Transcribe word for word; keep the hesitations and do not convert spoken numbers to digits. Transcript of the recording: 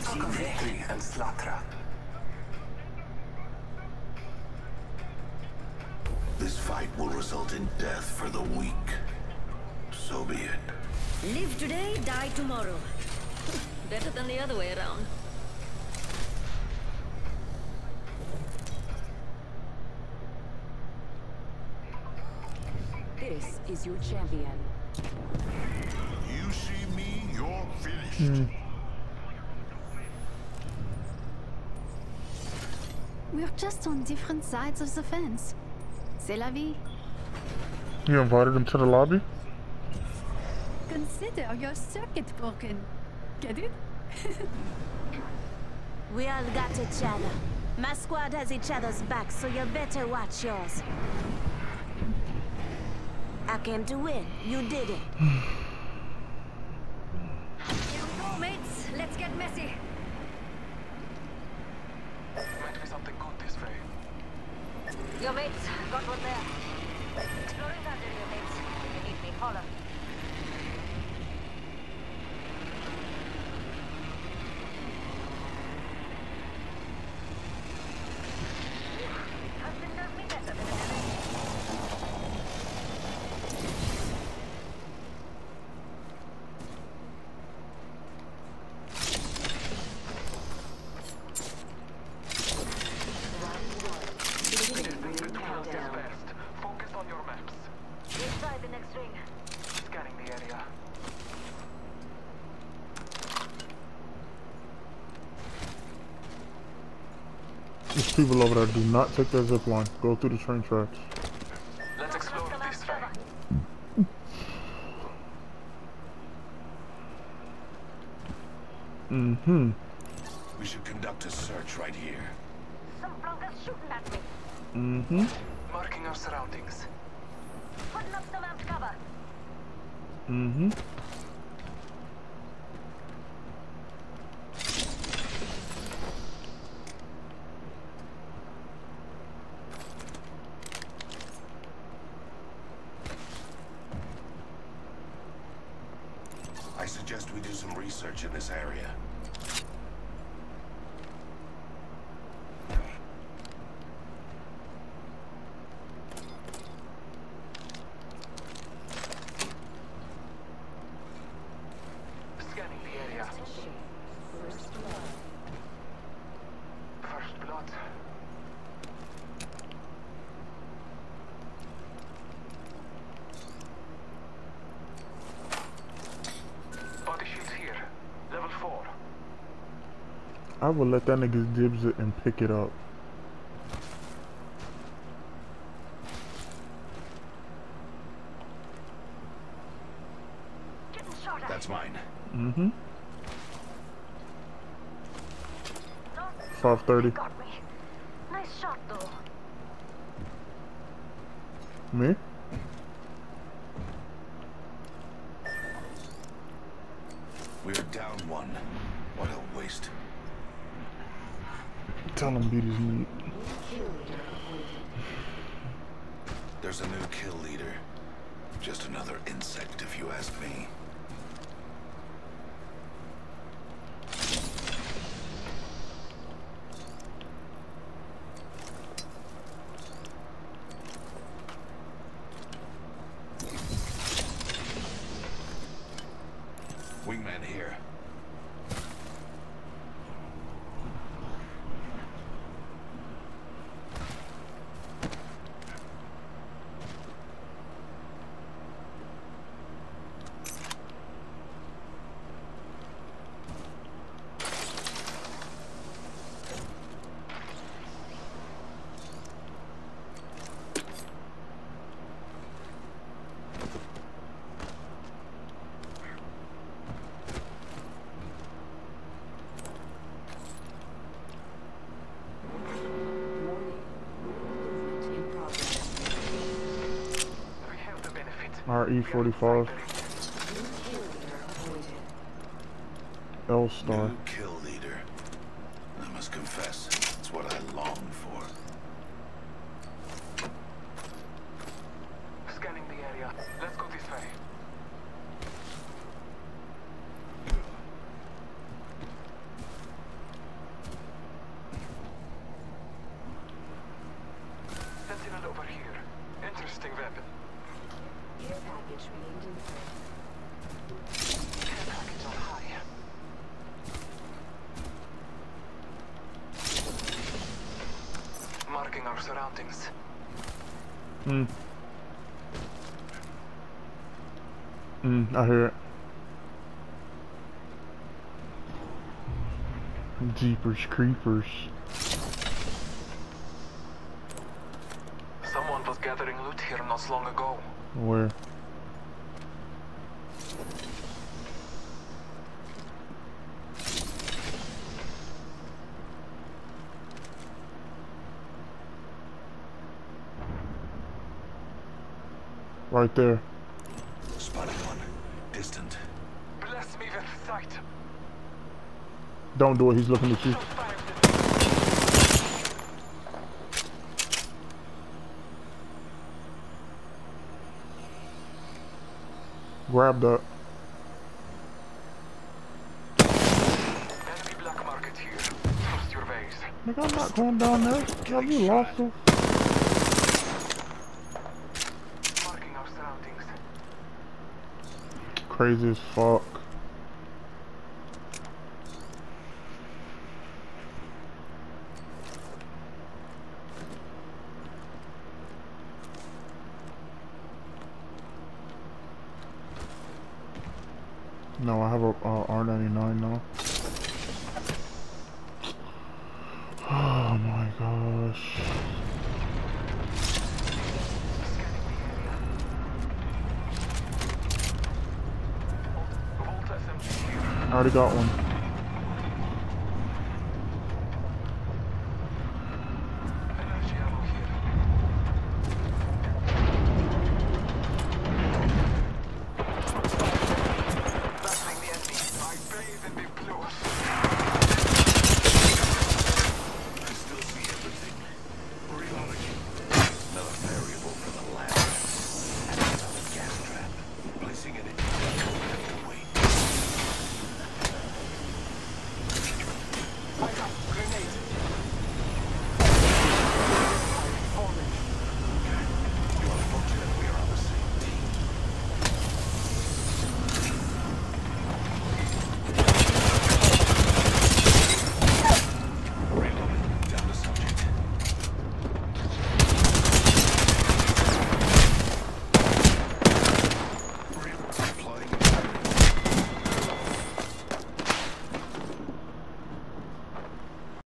It's Victory and Slatra. This fight will result in death for the weak. So be it. Live today, die tomorrow. Better than the other way around. This is your champion. You see me, you're finished. Mm. We're just on different sides of the fence. C'est la vie. You invited him to the lobby? Consider your circuit broken. Get it? We all got each other. My squad has each other's back, so you better watch yours. I came to win. You did it. Here we go, mates. Let's get messy. Might be something good this way. Your mates got one there. Exploring that area, mates. If you need me, holler. Husband does me better than an enemy. Focus on your maps. We'll try the next ring. Scanning the area. There's people over there. Do not take that zip line. Go through the train tracks. Let's explore this way. Mm-hmm. We should conduct a search right here. Some flunkers shooting at me. Mm-hmm. Marking our surroundings. Putting up some amped cover. Mm-hmm. I suggest we do some research in this area. Scanning the area. First blood. Body shield here. Level four. I would let that nigga dibs it and pick it up. Getting shot at. That's mine. Mm-hmm. No, five thirty. got me. Nice shot, though. Me? We're down one. What a waste. Tell him beat his meat. There's a new kill leader. Just another insect, if you ask me. Wingman here. R E forty-five. L star. New kill leader. I must confess, it's what I long for. Scanning the area. Let's go this way. our surroundings. Hmm. Hmm, I hear it. Jeepers creepers. Someone was gathering loot here not so long ago. Where? Right there. Spotted one. Distant. Bless me with sight. Don't do it, he's looking at you. Shot fired. Grab that. Enemy black market here. Trust your ways. Nigga, I'm not going down there. Have you lost him? Marking our surroundings. Crazy as fuck. No, I have a uh, R ninety-nine now. Oh my gosh. Vault S M G here. I already got one.